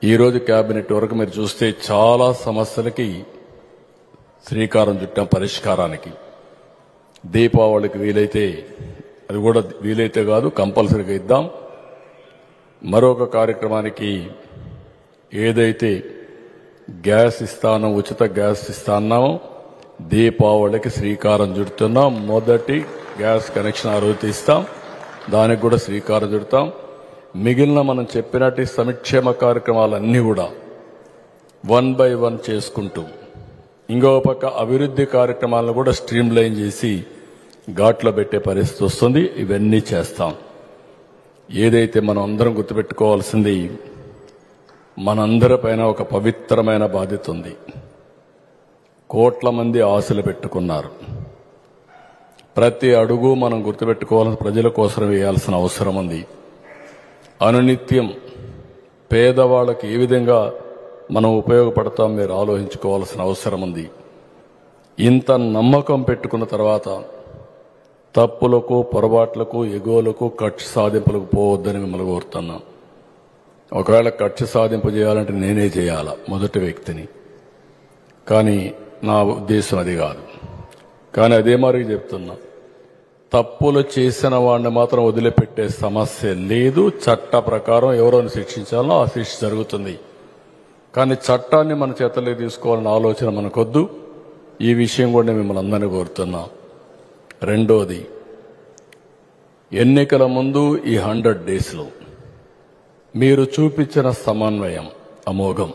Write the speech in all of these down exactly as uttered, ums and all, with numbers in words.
ఈరోజు కేబినెట్ వరకు మీరు చూస్తే చాలా సమస్యలకి శ్రీకారం చుట్టాం పరిష్కారానికి. దీపావళికి వీలైతే అది కూడా వీలైతే కాదు కంపల్సరీగా ఇద్దాం. మరొక కార్యక్రమానికి ఏదైతే గ్యాస్ ఇస్తానో ఉచిత గ్యాస్ ఇస్తాన్నామో దీపావళికి శ్రీకారం చుడుతున్నాం. మొదటి గ్యాస్ కనెక్షన్ ఆ రోజు ఇస్తాం, దానికి కూడా శ్రీకారం చుడతాం. మిగిలిన మనం చెప్పినట్టు సంక్షేమ కార్యక్రమాలన్నీ కూడా వన్ బై వన్ చేసుకుంటూ ఇంకో పక్క అభివృద్ధి కార్యక్రమాలను కూడా స్ట్రీమ్ లైన్ చేసి ఘాట్లో పెట్టే పరిస్థితి వస్తుంది. ఇవన్నీ చేస్తాం. ఏదైతే మనం అందరం గుర్తుపెట్టుకోవాల్సింది, మనందరిపైన ఒక పవిత్రమైన బాధ్యత ఉంది. కోట్ల మంది ఆశలు పెట్టుకున్నారు. ప్రతి అడుగు మనం గుర్తుపెట్టుకోవాల్సిన ప్రజల కోసం వేయాల్సిన అవసరం ఉంది. అనునిత్యం పేదవాళ్ళకి ఏ విధంగా మనం ఉపయోగపడతాం మీరు ఆలోచించుకోవాల్సిన అవసరం ఉంది. ఇంత నమ్మకం పెట్టుకున్న తర్వాత తప్పులకు, పొరపాట్లకు, ఎగోలకు, కక్ష సాధింపులకు పోవద్దని మిమ్మల్ని కోరుతున్నాం. ఒకవేళ కక్ష సాధింపు చేయాలంటే నేనే చేయాలా మొదటి వ్యక్తిని, కానీ నా ఉద్దేశం అది కాదు. కానీ అదే మరి చెప్తున్నా, తప్పులు చేసిన వాడిని మాత్రం వదిలిపెట్టే సమస్య లేదు. చట్ట ప్రకారం ఎవరోని శిక్షించాలో ఆ శిక్ష జరుగుతుంది. కానీ చట్టాన్ని మన చేతలోకి తీసుకోవాలన్న ఆలోచన మనకొద్దు. ఈ విషయం కూడా నేను మిమ్మల్ని అందరినీ కోరుతున్నా. రెండోది, ఎన్నికల ముందు ఈ హండ్రెడ్ డేస్లో మీరు చూపించిన సమన్వయం అమోఘం.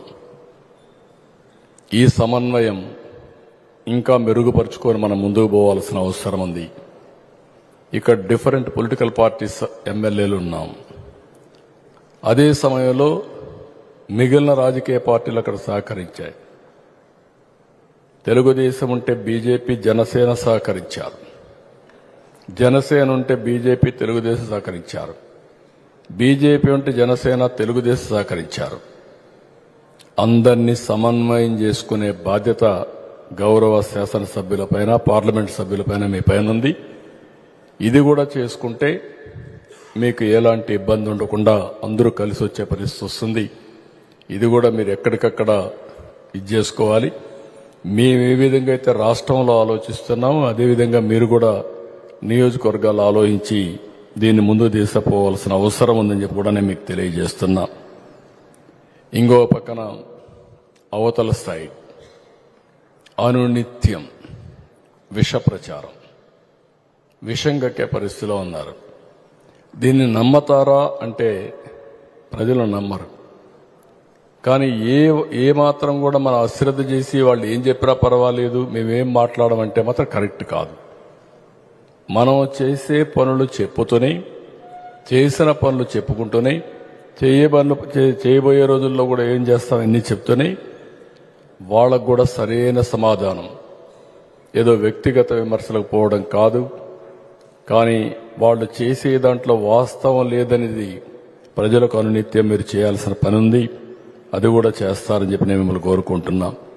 ఈ సమన్వయం ఇంకా మెరుగుపరుచుకొని మనం ముందుకు పోవాల్సిన అవసరం ఉంది. ఇక్కడ డిఫరెంట్ పొలిటికల్ పార్టీస్ ఎమ్మెల్యేలు ఉన్నాం. అదే సమయంలో మిగిలిన రాజకీయ పార్టీలు అక్కడ సహకరించాయి. తెలుగుదేశం ఉంటే బీజేపీ, జనసేన సహకరించారు. జనసేన ఉంటే బీజేపీ, తెలుగుదేశం సహకరించారు. బీజేపీ ఉంటే జనసేన, తెలుగుదేశం సహకరించారు. అందరినీ సమన్వయం చేసుకునే బాధ్యత గౌరవ శాసనసభ్యులపైన, పార్లమెంట్ సభ్యులపైన మీ పైన ఉంది. ఇది కూడా చేసుకుంటే మీకు ఎలాంటి ఇబ్బంది ఉండకుండా అందరూ కలిసి వచ్చే పరిస్థితి వస్తుంది. ఇది కూడా మీరు ఎక్కడికక్కడ ఇది చేసుకోవాలి. మేము ఏ విధంగా అయితే రాష్ట్రంలో ఆలోచిస్తున్నామో అదేవిధంగా మీరు కూడా నియోజకవర్గాలు ఆలోచించి దీన్ని ముందు తీసుకుపోవాల్సిన అవసరం ఉందని చెప్పి కూడా నేను మీకు తెలియజేస్తున్నా. ఇంకో పక్కన అవతల స్థాయి అనునిత్యం విష ప్రచారం, విషం కక్కే పరిస్థితిలో ఉన్నారు. దీన్ని నమ్మతారా అంటే ప్రజలు నమ్మరు. కానీ ఏ ఏ మాత్రం కూడా మనం అశ్రద్ధ చేసి వాళ్ళు ఏం చెప్పినా పర్వాలేదు, మేమేం మాట్లాడమంటే మాత్రం కరెక్ట్ కాదు. మనం చేసే పనులు చెప్పుతూనే, చేసిన పనులు చెప్పుకుంటూనే, చేయే పనులు చేయబోయే రోజుల్లో కూడా ఏం చేస్తాం ఇన్ని చెప్తూనే వాళ్ళకు కూడా సరైన సమాధానం, ఏదో వ్యక్తిగత విమర్శలకు పోవడం కాదు. కానీ వాళ్ళు చేసే దాంట్లో వాస్తవం లేదనేది ప్రజలకు అనునిత్యం మీరు చేయాల్సిన పని ఉంది. అది కూడా చేస్తారని చెప్పి నేను మిమ్మల్ని కోరుకుంటున్నా.